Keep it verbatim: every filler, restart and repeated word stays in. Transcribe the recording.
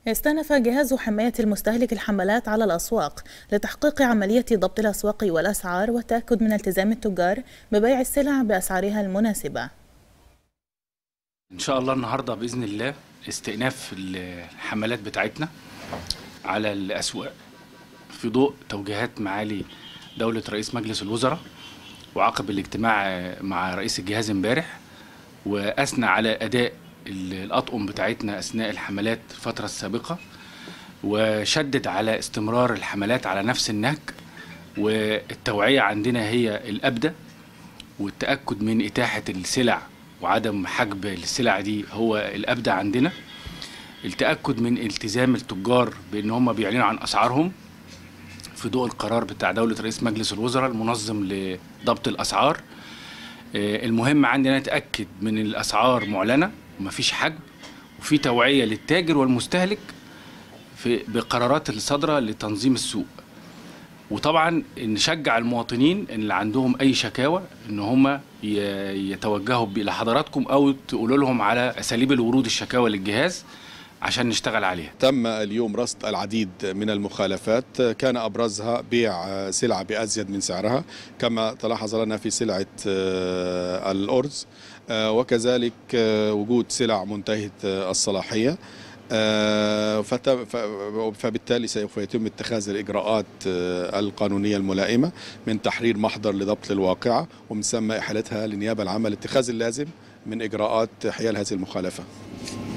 استأنف جهاز حماية المستهلك الحملات على الأسواق لتحقيق عملية ضبط الأسواق والأسعار والتأكد من التزام التجار ببيع السلع بأسعارها المناسبة. إن شاء الله النهاردة بإذن الله استئناف الحملات بتاعتنا على الأسواق في ضوء توجيهات معالي دولة رئيس مجلس الوزراء، وعقب الاجتماع مع رئيس الجهاز امبارح، وأثنى على أداء الأطقم بتاعتنا أثناء الحملات الفترة السابقة، وشدد على استمرار الحملات على نفس النهج، والتوعية عندنا هي الأبدى، والتأكد من إتاحة السلع وعدم حجب السلع دي هو الأبدى عندنا. التأكد من التزام التجار بأن هم بيعلنوا عن أسعارهم في ضوء القرار بتاع دولة رئيس مجلس الوزراء المنظم لضبط الأسعار. المهم عندنا نتأكد من الأسعار معلنة ومفيش حجب، وفي توعية للتاجر والمستهلك في بقرارات الصادرة لتنظيم السوق. وطبعا نشجع المواطنين اللي عندهم أي شكاوى إن هم يتوجهوا لحضراتكم أو تقولوا لهم على أساليب الورود الشكاوى للجهاز عشان نشتغل عليها. تم اليوم رصد العديد من المخالفات، كان أبرزها بيع سلعة بأزيد من سعرها، كما تلاحظ لنا في سلعة الأرز، وكذلك وجود سلع منتهية الصلاحية، فبالتالي سوف يتم اتخاذ الإجراءات القانونية الملائمة من تحرير محضر لضبط الواقعة، ومن ثم إحالتها للنيابة العامة لاتخاذ اللازم من إجراءات حيال هذه المخالفة.